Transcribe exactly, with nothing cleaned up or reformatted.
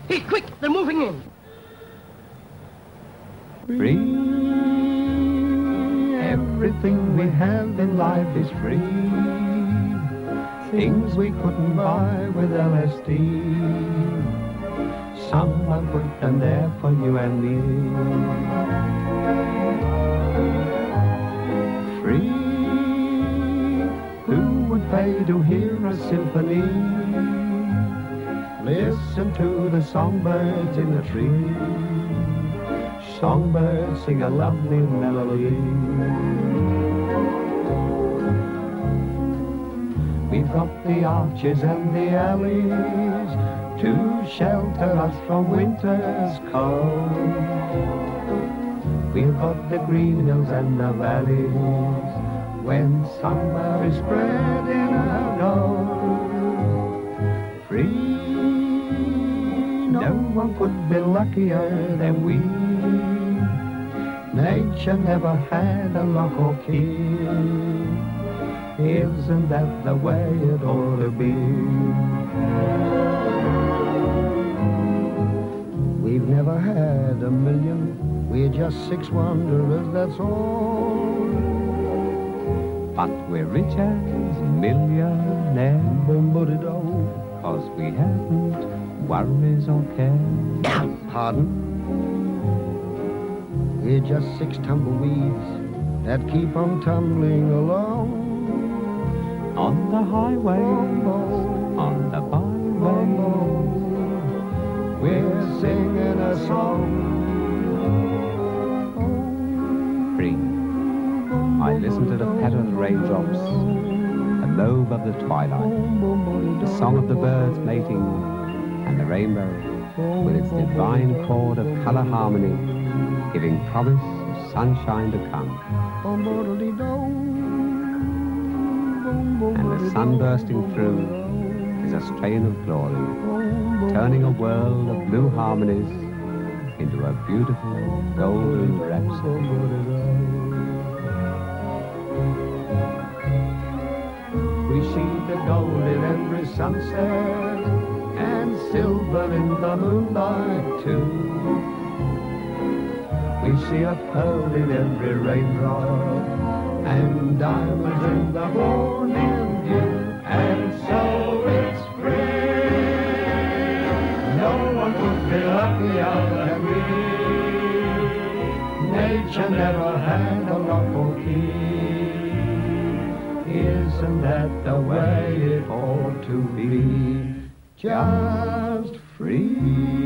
Hey, quick, they're moving in. Free. Everything we have in life is free. Things we couldn't buy with L S D. Someone put them there for you and me. Free. Who would pay to hear a symphony? Listen to the songbirds in the tree. Songbirds sing a lovely melody. We've got the arches and the alleys to shelter us from winter's cold. We've got the green hills and the valleys when summer is spread in a gold. Free, no one could be luckier than we. Nature never had a lock or key. Isn't that the way it ought to be? We've never had a million, we're just six wanderers, that's all. But we're rich as millionaires, cause we haven't worries or cares. Pardon? We're just six tumbleweeds that keep on tumbling along. On the highway, on the byway, we're singing a song. Free. I listen to the patter of the raindrops, the lobe of the twilight, the song of the birds mating, and the rainbow with its divine chord of colour harmony, giving promise of sunshine to come. And the sun bursting through is a strain of glory, turning a world of blue harmonies into a beautiful golden rhapsody. We see the gold in every sunset and silver in the moonlight too. We see a pearl in every raindrop and diamonds in the morning dew, and so it's free. No one could be luckier than we. Nature never had a lock or key. Isn't that the way it ought to be? Just free.